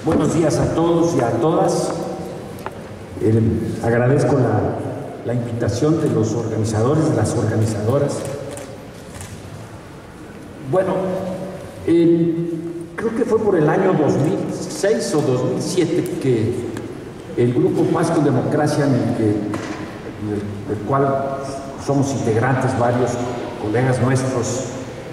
Buenos días a todos y a todas. Agradezco la invitación de los organizadores, de las organizadoras. Bueno, creo que fue por el año 2006 o 2007 que el Grupo Paz con Democracia, del cual somos integrantes varios colegas nuestros,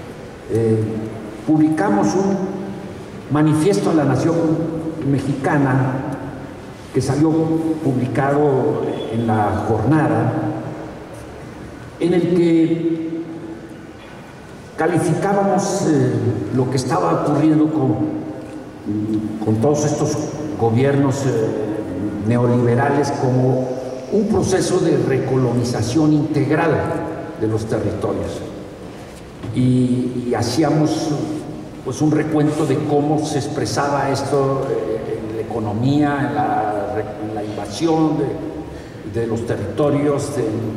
publicamos un manifiesto a la nación mexicana que salió publicado en la jornada, en el que calificábamos lo que estaba ocurriendo con todos estos gobiernos neoliberales como un proceso de recolonización integral de los territorios. Y hacíamos pues un recuento de cómo se expresaba esto en la economía, en la invasión de los territorios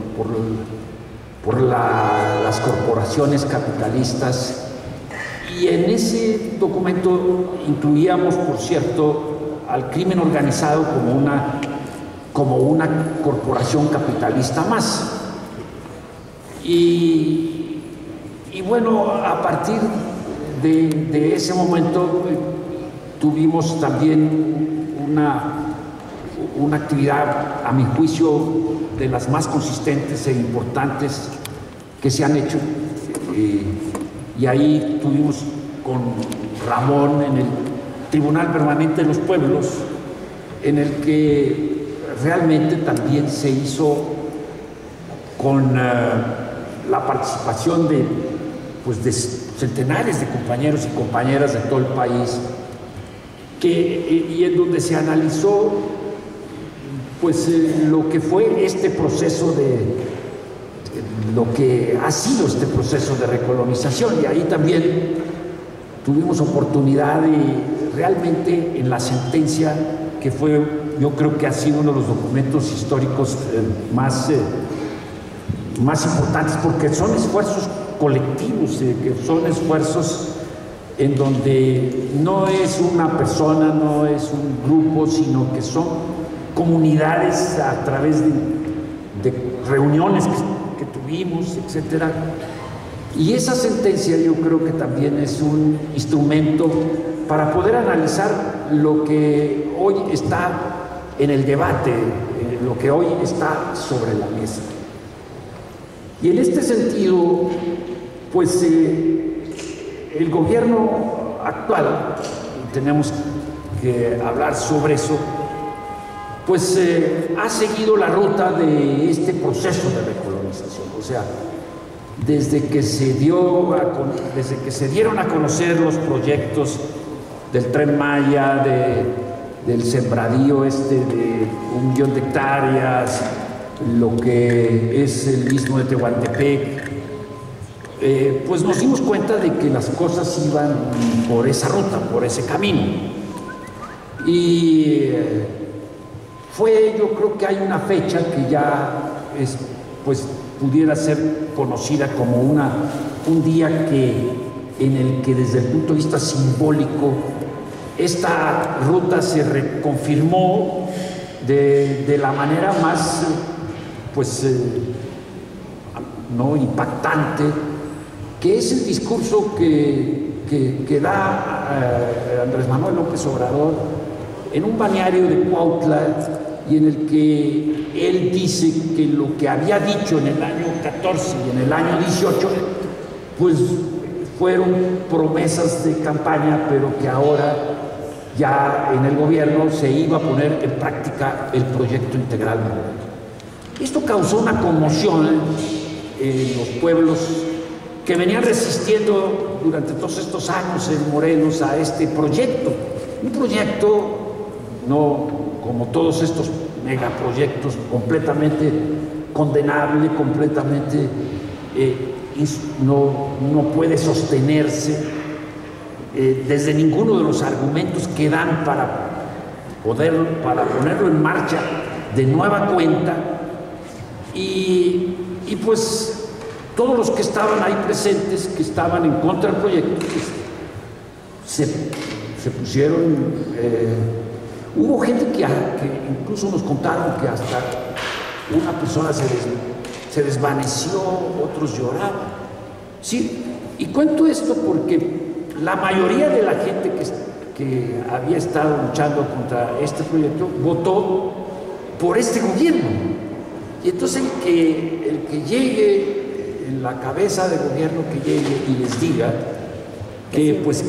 por las corporaciones capitalistas. Y en ese documento incluíamos, por cierto, al crimen organizado como una corporación capitalista más. Y bueno, a partir de ese momento tuvimos también una actividad, a mi juicio, de las más consistentes e importantes que se han hecho. Y ahí tuvimos con Ramón en el Tribunal Permanente de los Pueblos, en el que realmente también se hizo con la participación de centenares de compañeros y compañeras de todo el país, y en donde se analizó lo que fue este proceso lo que ha sido este proceso de recolonización. Y ahí también tuvimos oportunidad de realmente, en la sentencia, que fue, yo creo que ha sido uno de los documentos históricos más importantes, porque son esfuerzos colectivos, que son esfuerzos en donde no es una persona, no es un grupo, sino que son comunidades a través de reuniones que tuvimos, etcétera. Y esa sentencia yo creo que también es un instrumento para poder analizar lo que hoy está en el debate, lo que hoy está sobre la mesa. Y en este sentido, pues el gobierno actual, y tenemos que hablar sobre eso, pues ha seguido la ruta de este proceso de recolonización. O sea, desde que se dieron a conocer los proyectos del Tren Maya, del sembradío de 1 millón de hectáreas, lo que es el istmo de Tehuantepec, pues nos dimos cuenta de que las cosas iban por esa ruta, por ese camino. Y yo creo que hay una fecha que ya pudiera ser conocida como un día en el que, desde el punto de vista simbólico, esta ruta se reconfirmó de la manera más no impactante, que es el discurso que da Andrés Manuel López Obrador en un balneario de Cuautla, y en el que él dice que lo que había dicho en el año 14 y en el año 18 pues fueron promesas de campaña, pero que ahora ya en el gobierno se iba a poner en práctica el proyecto integral. Esto causó una conmoción en los pueblos que venían resistiendo durante todos estos años en Morelos a este proyecto. Un proyecto, no como todos estos megaproyectos, completamente condenable, completamente no puede sostenerse desde ninguno de los argumentos que dan para ponerlo en marcha de nueva cuenta. Y pues todos los que estaban ahí presentes, que estaban en contra del proyecto, pues, se pusieron, hubo gente que incluso nos contaron que hasta una persona se desvaneció, otros lloraban. Sí, y cuento esto porque la mayoría de la gente que había estado luchando contra este proyecto votó por este gobierno. Y entonces el que llegue en la cabeza del gobierno, que llegue y les diga que pues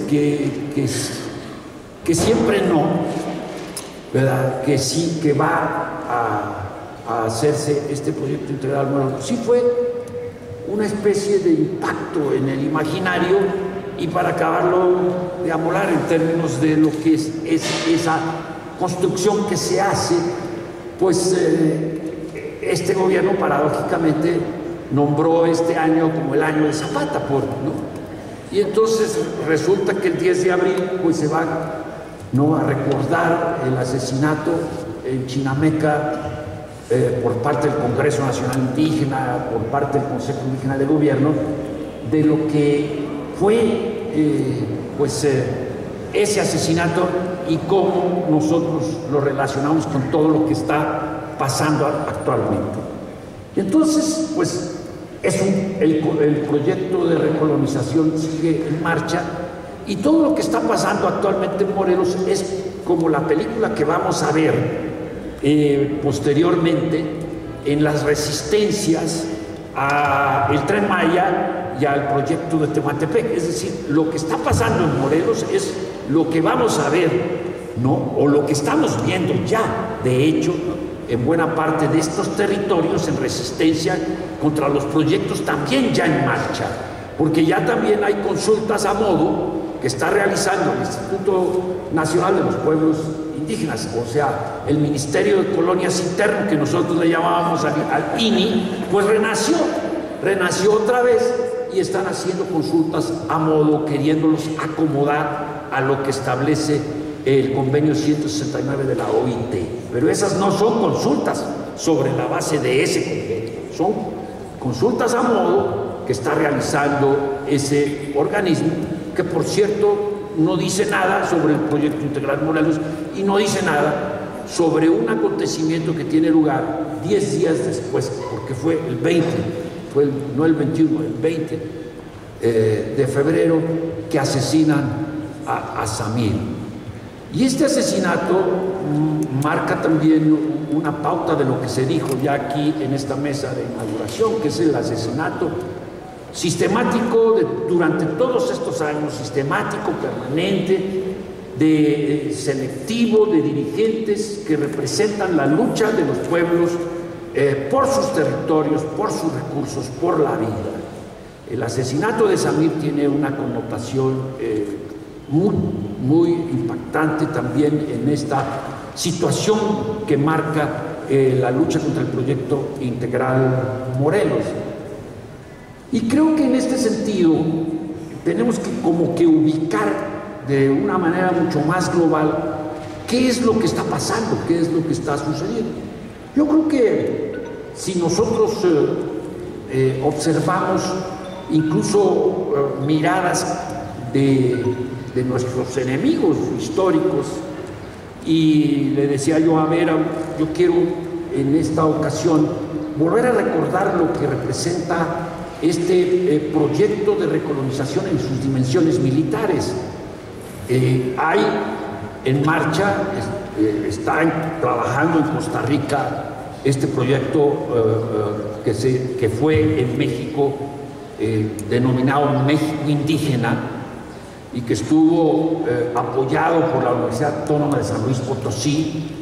que siempre no, ¿verdad? Que sí, que va a hacerse este proyecto integral. Bueno, sí fue una especie de impacto en el imaginario, y para acabarlo de amolar en términos de lo que es esa construcción que se hace, pues este gobierno paradójicamente nombró este año como el año de Zapata, ¿no? Y entonces resulta que el 10 de abril pues se va, ¿no?, a recordar el asesinato en Chinameca por parte del Congreso Nacional Indígena, por parte del Consejo Indígena de Gobierno, de lo que fue ese asesinato y cómo nosotros lo relacionamos con todo lo que está pasando actualmente. Y entonces, pues, el proyecto de recolonización sigue en marcha, y todo lo que está pasando actualmente en Morelos es como la película que vamos a ver posteriormente en las resistencias al Tren Maya y al proyecto de Tematepec. Es decir, lo que está pasando en Morelos es lo que vamos a ver, ¿no?, o lo que estamos viendo ya, de hecho, en buena parte de estos territorios en resistencia contra los proyectos también ya en marcha, porque ya también hay consultas a modo que está realizando el Instituto Nacional de los Pueblos Indígenas, o sea, el Ministerio de Colonias Interno, que nosotros le llamábamos al INI, pues renació otra vez, y están haciendo consultas a modo, queriéndolos acomodar a lo que establece el convenio 169 de la OIT. Pero esas no son consultas sobre la base de ese convenio, son consultas a modo que está realizando ese organismo, que por cierto no dice nada sobre el proyecto integral Morelos y no dice nada sobre un acontecimiento que tiene lugar 10 días después, porque fue el 20, no el 21, el 20 de febrero, que asesinan a Samir. Y este asesinato marca también una pauta de lo que se dijo ya aquí en esta mesa de inauguración, que es el asesinato sistemático durante todos estos años, sistemático, permanente, selectivo, de dirigentes que representan la lucha de los pueblos por sus territorios, por sus recursos, por la vida. El asesinato de Samir tiene una connotación muy impactante también en esta situación que marca la lucha contra el proyecto integral Morelos. Y creo que en este sentido tenemos que como que ubicar de una manera mucho más global qué es lo que está pasando, qué es lo que está sucediendo. Yo creo que si nosotros observamos incluso miradas de nuestros enemigos históricos, y le decía yo a Vera, yo quiero en esta ocasión volver a recordar lo que representa este proyecto de recolonización en sus dimensiones militares. Hay en marcha, está trabajando en Costa Rica este proyecto que fue en México denominado México Indígena, y que estuvo apoyado por la Universidad Autónoma de San Luis Potosí.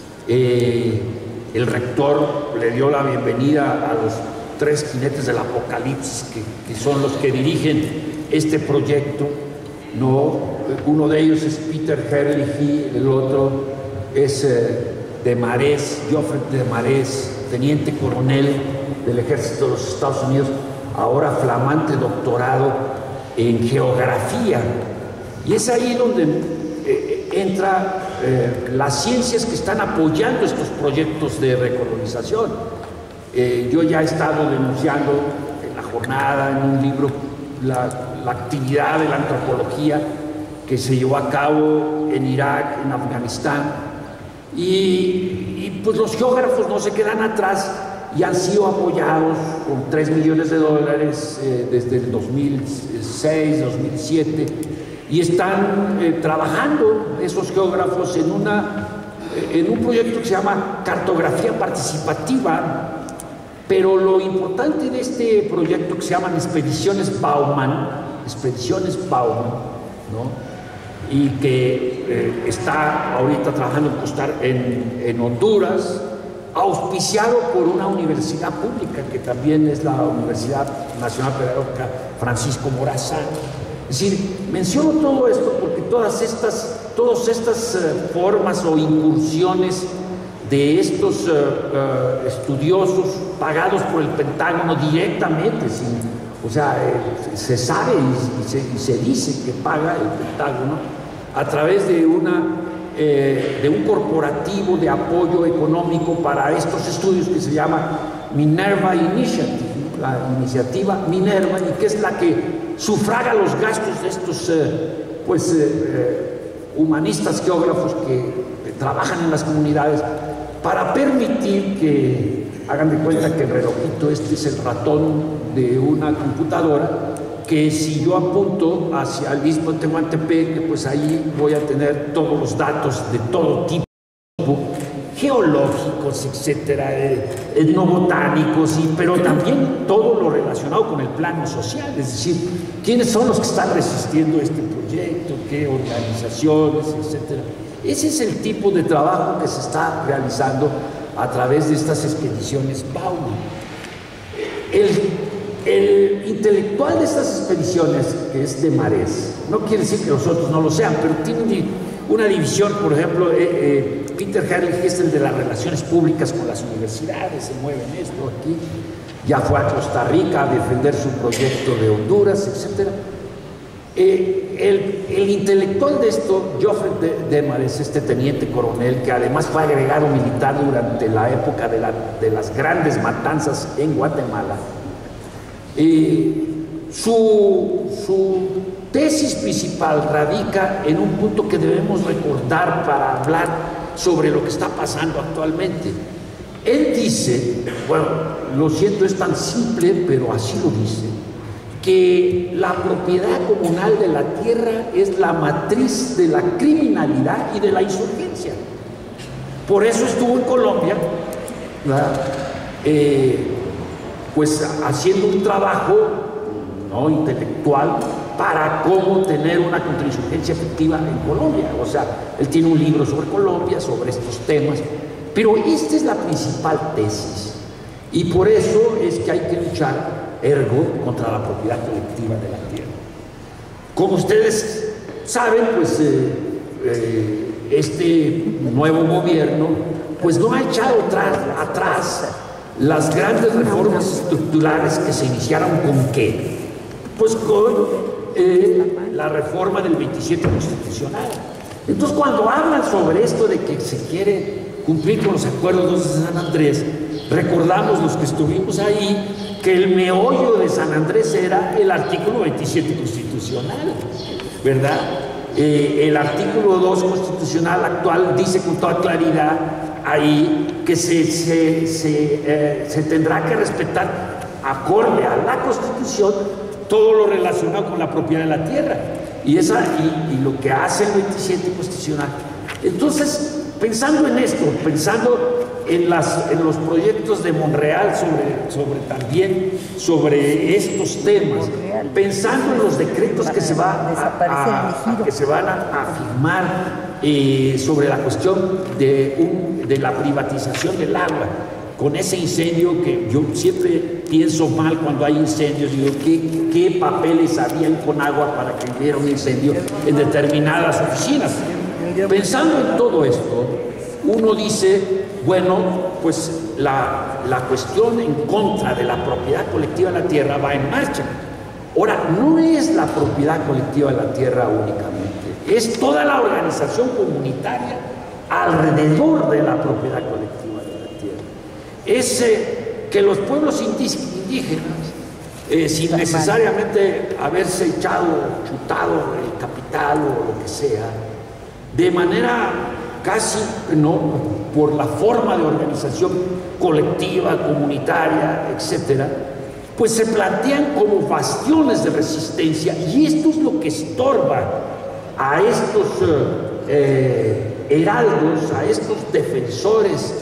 El rector le dio la bienvenida a los 3 jinetes del apocalipsis que son los que dirigen este proyecto, ¿no? Uno de ellos es Peter Herlihy, el otro es Desmarais, Geoffrey Desmarais, teniente coronel del Ejército de los Estados Unidos, ahora flamante doctorado en geografía. Y es ahí donde entra las ciencias que están apoyando estos proyectos de recolonización. Yo ya he estado denunciando en la jornada, en un libro, la actividad de la antropología que se llevó a cabo en Irak, en Afganistán, y pues los geógrafos no se quedan atrás y han sido apoyados con $3 millones desde el 2006, 2007, y están trabajando esos geógrafos en un proyecto que se llama Cartografía Participativa. Pero lo importante de este proyecto, que se llaman Expediciones Bauman, ¿no? Y que está ahorita trabajando en Honduras, auspiciado por una universidad pública, que también es la Universidad Nacional Pedagógica Francisco Morazán. Es decir, menciono todo esto porque todas estas formas o incursiones de estos estudiosos pagados por el Pentágono directamente, se sabe y se dice que paga el Pentágono a través de un corporativo de apoyo económico para estos estudios que se llama Minerva Initiative, la iniciativa Minerva, y que es la que sufraga los gastos de estos humanistas geógrafos que trabajan en las comunidades, para permitir que hagan de cuenta que el relojito este es el ratón de una computadora, que si yo apunto hacia el istmo de Tehuantepec, pues ahí voy a tener todos los datos de todo tipo, geológicos, etcétera, etnobotánicos, pero también todo lo relacionado con el plano social, es decir, quiénes son los que están resistiendo este proyecto, qué organizaciones, etcétera. Ese es el tipo de trabajo que se está realizando a través de estas expediciones Bauman. El intelectual de estas expediciones, que es Desmarais, no quiere decir que los otros no lo sean, pero tiene una división. Por ejemplo, Peter Herlich es el de las relaciones públicas con las universidades, se mueve en esto aquí, ya fue a Costa Rica a defender su proyecto de Honduras, etc. El intelectual de esto, Geoffrey Desmarais, este teniente coronel, que además fue agregado militar durante la época de las grandes matanzas en Guatemala, su tesis principal radica en un punto que debemos recordar para hablar sobre lo que está pasando actualmente. Él dice, bueno, lo siento, es tan simple, pero así lo dice, que la propiedad comunal de la tierra es la matriz de la criminalidad y de la insurgencia. Por eso estuvo en Colombia, pues haciendo un trabajo no intelectual para cómo tener una contrainsurgencia efectiva en Colombia. O sea, él tiene un libro sobre Colombia, sobre estos temas, pero esta es la principal tesis, y por eso es que hay que luchar ergo contra la propiedad colectiva de la tierra. Como ustedes saben, pues este nuevo gobierno pues no ha echado atrás las grandes reformas estructurales que se iniciaron. ¿Con qué? Pues con la reforma del 27 constitucional. Entonces, cuando hablan sobre esto de que se quiere cumplir con los acuerdos de San Andrés, recordamos los que estuvimos ahí que el meollo de San Andrés era el artículo 27 constitucional, ¿verdad? El artículo 2 constitucional actual dice con toda claridad ahí que se tendrá que respetar, acorde a la Constitución, todo lo relacionado con la propiedad de la tierra, y lo que hace el 27 constitucional. Entonces, pensando en esto, pensando en los proyectos de Monreal sobre estos temas, pensando en los decretos que se van a firmar sobre la cuestión de la privatización del agua, con ese incendio que yo siempre pienso mal cuando hay incendios, digo, ¿qué papeles habían con agua para que hubiera un incendio en determinadas oficinas? Pensando en todo esto, uno dice, bueno, pues la cuestión en contra de la propiedad colectiva de la tierra va en marcha. Ahora, no es la propiedad colectiva de la tierra únicamente, es toda la organización comunitaria alrededor de la propiedad colectiva de la tierra. Es que los pueblos indígenas sin necesariamente haberse chutado el capital o lo que sea, de manera casi, ¿no?, por la forma de organización colectiva, comunitaria, etcétera, pues se plantean como bastiones de resistencia, y esto es lo que estorba a estos heraldos, a estos defensores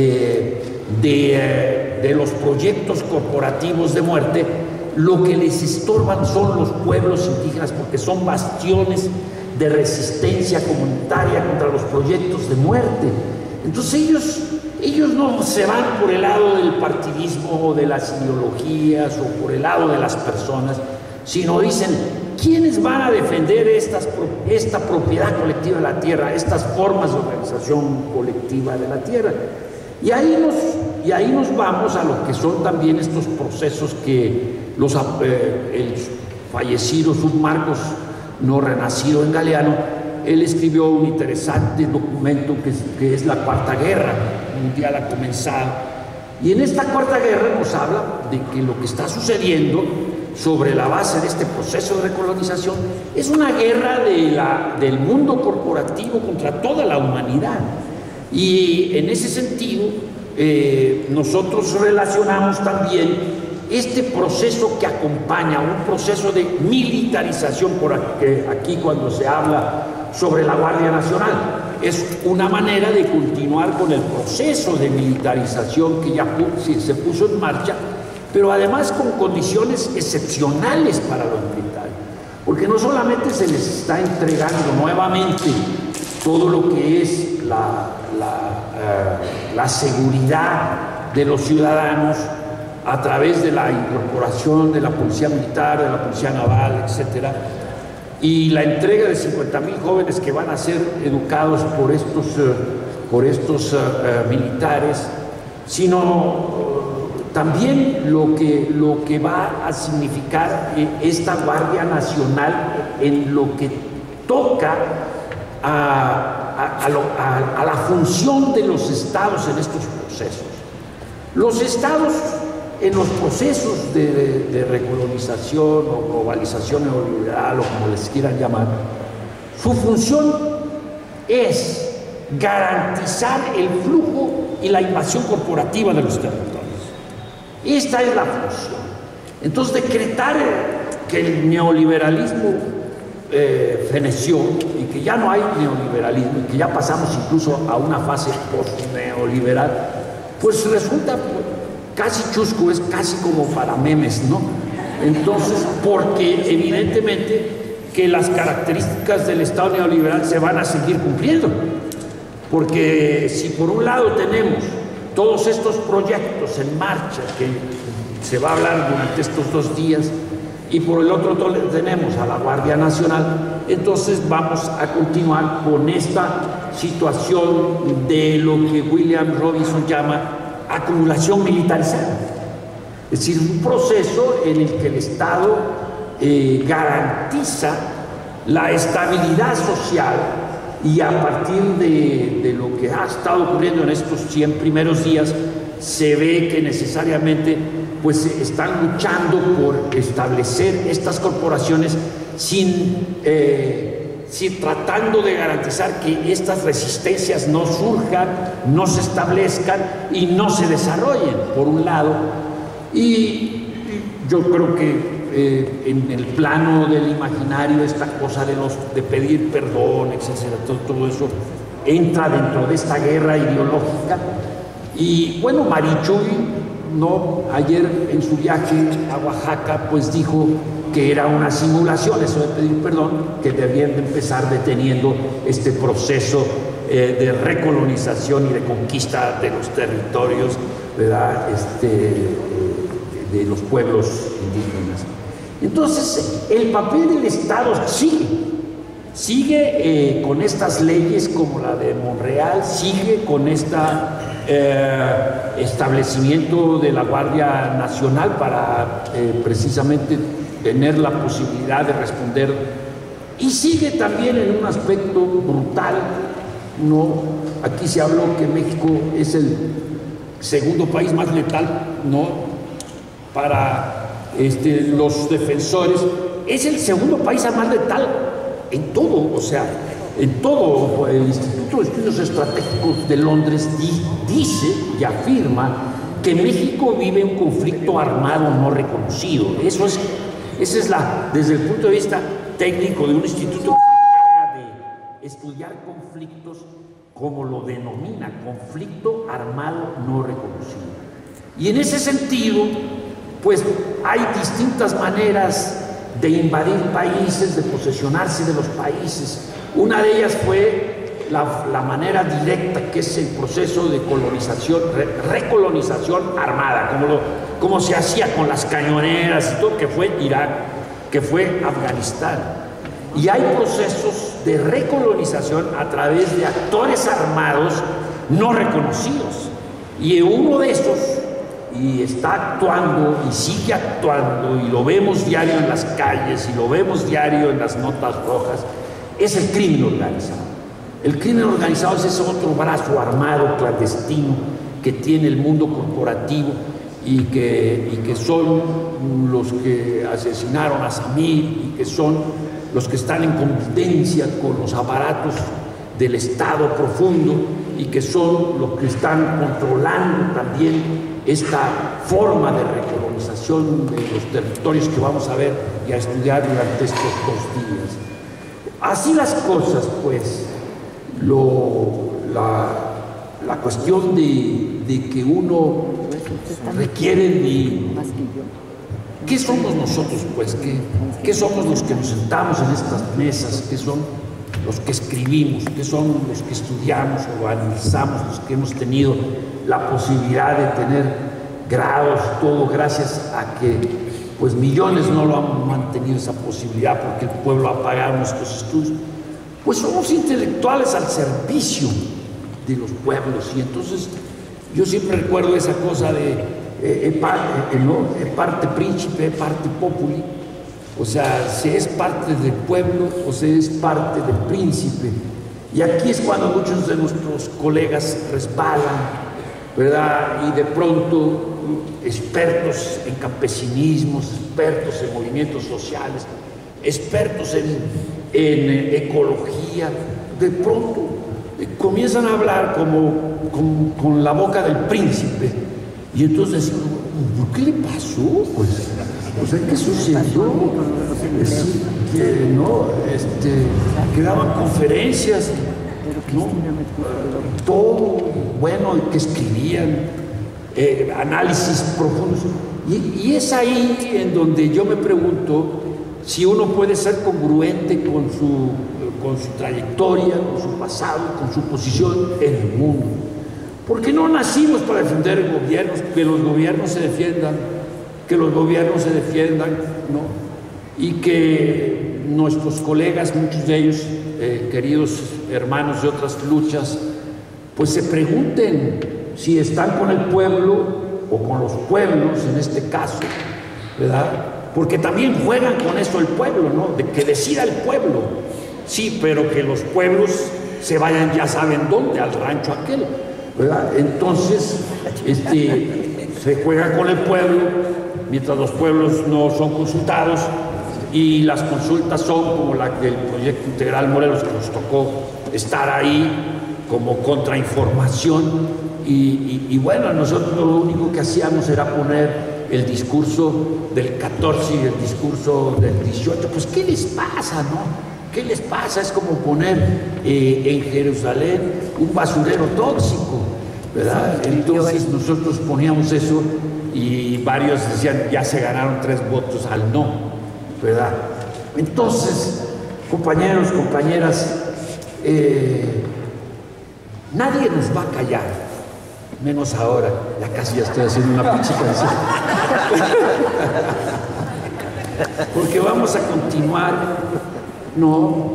de los proyectos corporativos de muerte. Lo que les estorban son los pueblos indígenas, porque son bastiones de resistencia comunitaria contra los proyectos de muerte. Entonces ellos no se van por el lado del partidismo o de las ideologías o por el lado de las personas, sino dicen: ¿quiénes van a defender esta propiedad colectiva de la tierra, estas formas de organización colectiva de la tierra? Y ahí nos vamos a lo que son también estos procesos que el fallecido Submarcos, no renacido en Galeano, él escribió un interesante documento que es la Cuarta Guerra Mundial ha comenzado. Y en esta Cuarta Guerra nos habla de que lo que está sucediendo sobre la base de este proceso de recolonización es una guerra del mundo corporativo contra toda la humanidad. Y en ese sentido, nosotros relacionamos también este proceso que acompaña, un proceso de militarización, aquí cuando se habla sobre la Guardia Nacional, es una manera de continuar con el proceso de militarización que ya se puso en marcha, pero además con condiciones excepcionales para los militares, porque no solamente se les está entregando nuevamente todo lo que es la seguridad de los ciudadanos a través de la incorporación de la policía militar, de la policía naval, etcétera, y la entrega de 50,000 jóvenes que van a ser educados por estos militares, sino también lo que va a significar esta Guardia Nacional en lo que toca a la función de los estados en estos procesos. Los estados en los procesos de recolonización o globalización neoliberal o como les quieran llamar, su función es garantizar el flujo y la invasión corporativa de los territorios. Esta es la función. Entonces, decretar que el neoliberalismo feneció y que ya no hay neoliberalismo y que ya pasamos incluso a una fase post-neoliberal, pues resulta casi chusco, es casi como para memes, ¿no? Entonces, porque evidentemente que las características del Estado neoliberal se van a seguir cumpliendo, porque si por un lado tenemos todos estos proyectos en marcha que se va a hablar durante estos 2 días, y por el otro tenemos a la Guardia Nacional, entonces vamos a continuar con esta situación de lo que William Robinson llama acumulación militarizada. Es decir, un proceso en el que el Estado garantiza la estabilidad social, y a partir de lo que ha estado ocurriendo en estos 100 primeros días, se ve que necesariamente pues están luchando por establecer estas corporaciones tratando de garantizar que estas resistencias no surjan, no se establezcan y no se desarrollen, por un lado. Y yo creo que en el plano del imaginario esta cosa de pedir perdón, etcétera, todo eso entra dentro de esta guerra ideológica. Y bueno, Marichuy, ¿no?, ayer en su viaje a Oaxaca, pues dijo que era una simulación, eso de pedir perdón, que debían de empezar deteniendo este proceso de recolonización y de conquista de los territorios, ¿verdad?, de los pueblos indígenas. Entonces, el papel del Estado sigue con estas leyes como la de Monreal, sigue con este establecimiento de la Guardia Nacional para precisamente tener la posibilidad de responder, y sigue también en un aspecto brutal, ¿no? Aquí se habló que México es el segundo país más letal, ¿no?, para los defensores. Es el segundo país a más letal en todo, o sea, en todo. El Instituto de Estudios Estratégicos de Londres dice y afirma que México vive un conflicto armado no reconocido. Esa es desde el punto de vista técnico de un instituto que se encarga de estudiar conflictos, como lo denomina, conflicto armado no reconocido. Y en ese sentido, pues hay distintas maneras de invadir países, de posesionarse de los países. Una de ellas fue la manera directa, que es el proceso de colonización, recolonización armada, como se hacía con las cañoneras y todo, que fue Irak, que fue Afganistán. Y hay procesos de recolonización a través de actores armados no reconocidos. Y uno de esos, y está actuando y sigue actuando, y lo vemos diario en las calles y lo vemos diario en las notas rojas, es el crimen organizado. El crimen organizado es ese otro brazo armado clandestino que tiene el mundo corporativo y que son los que asesinaron a Samir y que son los que están en convivencia con los aparatos del Estado profundo y que son los que están controlando también esta forma de recolonización de los territorios que vamos a ver y a estudiar durante estos 2 días. Así las cosas, pues, la cuestión de que uno requiere de... ¿Qué somos nosotros, pues? ¿Qué somos los que nos sentamos en estas mesas? ¿Qué son los que escribimos? ¿Qué son los que estudiamos o analizamos, los que hemos tenido la posibilidad de tener grados, todo gracias a que pues millones no lo han tenido esa posibilidad porque el pueblo ha pagado nuestros estudios? Pues somos intelectuales al servicio de los pueblos. Y entonces yo siempre recuerdo esa cosa de parte príncipe, parte populi. O sea, se es parte del pueblo o se es parte del príncipe. Y aquí es cuando muchos de nuestros colegas resbalan, ¿verdad? Y de pronto expertos en campesinismos, expertos en movimientos sociales, expertos en ecología, de pronto comienzan a hablar con la boca del príncipe. Y entonces decimos, ¿por qué le pasó? Pues, o sea, ¿qué sucedió? Que daban conferencias, ¿no? Todo, bueno, que escribían, análisis profundos. Y es ahí en donde yo me pregunto si uno puede ser congruente con su trayectoria, con su pasado, con su posición en el mundo. Porque no nacimos para defender gobiernos, que los gobiernos se defiendan, ¿no? Y que nuestros colegas, muchos de ellos, queridos hermanos de otras luchas, pues se pregunten si están con el pueblo o con los pueblos, en este caso, ¿verdad? Porque también juegan con eso el pueblo, ¿no? De que decida el pueblo, sí, pero que los pueblos se vayan, ya saben dónde, al rancho aquel, ¿verdad? Entonces, se juega con el pueblo, mientras los pueblos no son consultados, y las consultas son como la del Proyecto Integral Morelos, que nos tocó estar ahí como contrainformación, y bueno, nosotros lo único que hacíamos era poner el discurso del 14 y el discurso del 18, pues ¿qué les pasa, no? ¿Qué les pasa? Es como poner en Jerusalén un basurero tóxico, ¿verdad? Entonces nosotros poníamos eso y varios decían, ya se ganaron 3 votos al no, ¿verdad? Entonces, compañeros, compañeras, nadie nos va a callar, menos ahora. Ya casi ya estoy haciendo una pinche canción. Porque vamos a continuar, ¿no?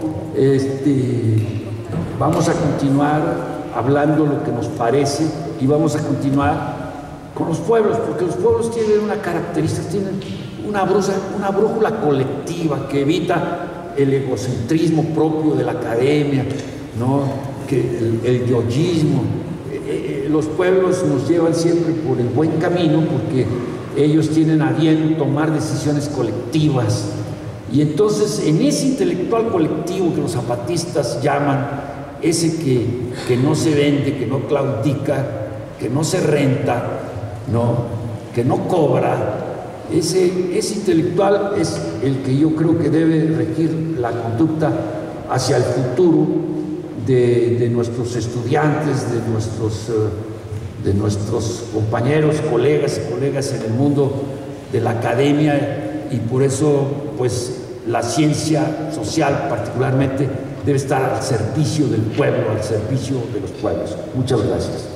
Vamos a continuar hablando lo que nos parece y vamos a continuar con los pueblos, porque los pueblos tienen una característica, tienen una brújula colectiva que evita el egocentrismo propio de la academia, ¿no? Que el yoyismo. Los pueblos nos llevan siempre por el buen camino porque ellos tienen a bien tomar decisiones colectivas. Y entonces, en ese intelectual colectivo que los zapatistas llaman, ese que no se vende, que no claudica, que no se renta, ¿no?, que no cobra, ese intelectual es el que yo creo que debe regir la conducta hacia el futuro de nuestros estudiantes, de nuestros compañeros, colegas en el mundo de la academia, y por eso, pues, la ciencia social particularmente debe estar al servicio del pueblo, al servicio de los pueblos. Muchas gracias.